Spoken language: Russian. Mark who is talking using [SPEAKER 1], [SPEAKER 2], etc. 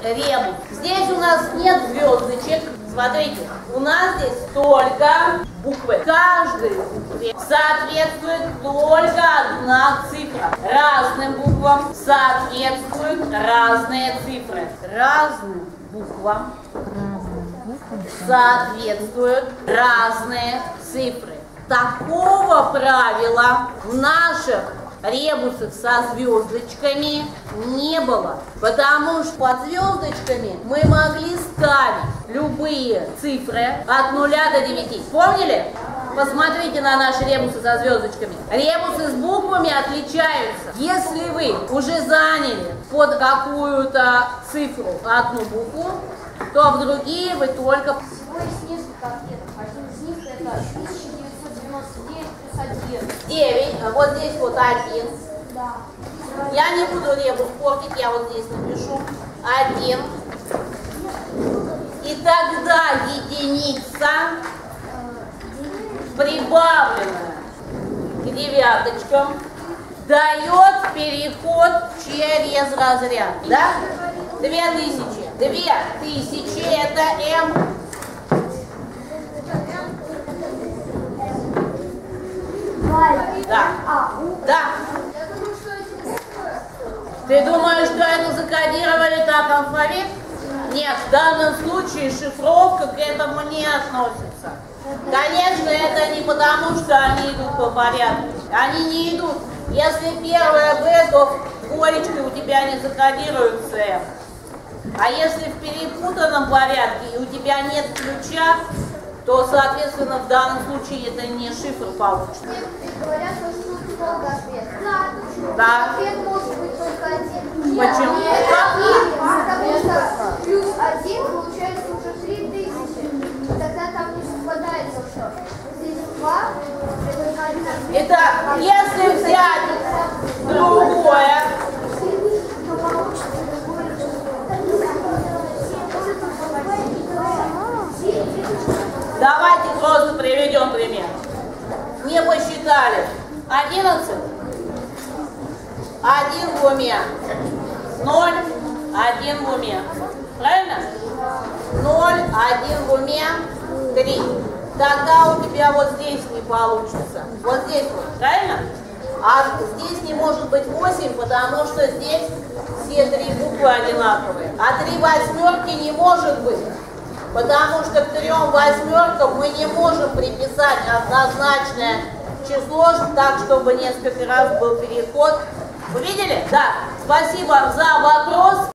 [SPEAKER 1] ребус. Здесь у нас нет звездочек. Смотрите, у нас здесь только буквы. Каждой букве соответствует только одна цифра. Разным буквам соответствуют разные цифры. Разным буквам соответствуют разные цифры. Такого правила в наших ребусах со звездочками не было, потому что под звездочками мы могли ставить любые цифры от 0 до 9. Помнили? Посмотрите на наши ребусы со звездочками. Ребусы с буквами отличаются. Если вы уже заняли под какую-то цифру одну букву, то в другие вы только...
[SPEAKER 2] Всего есть несколько ответов. Один из них это 1999 плюс 1.
[SPEAKER 1] 9, вот здесь вот 1.
[SPEAKER 2] Да.
[SPEAKER 1] Я не буду ребус портить, я вот здесь напишу 1. И тогда единица, прибавленная к девяточкам, дает переход через разряд. Да? 2000. 2000 это М. Да. Да. Ты думаешь, что это закодировали так алфавит? Нет, в данном случае шифровка к этому не относится. Конечно, это не потому, что они идут по порядку. Они не идут. Если первое Б, то двоечкой у тебя не закодируется М. А если в перепутанном порядке и у тебя нет ключа, то, соответственно, в данном случае это не шифр получится.
[SPEAKER 2] Говорят, что тут много ответов.
[SPEAKER 1] Да.
[SPEAKER 2] Ответ может быть только один.
[SPEAKER 1] Почему?
[SPEAKER 2] Потому что плюс 1 получается уже 3000. Тогда там не совпадает то, что здесь 2, это только один ответ.
[SPEAKER 1] Итак, если взять другое, давайте просто приведем пример. Не посчитали. 11. 1 в уме. 0, 1 в уме. Правильно? 0, 1 в уме, 3. Тогда у тебя вот здесь не получится. Вот здесь вот. Правильно? А здесь не может быть 8, потому что здесь все 3 буквы одинаковые. А 3 восьмерки не может быть. Потому что к 3 восьмеркам мы не можем приписать однозначное число, так, чтобы несколько раз был переход. Вы видели? Да. Спасибо за вопрос.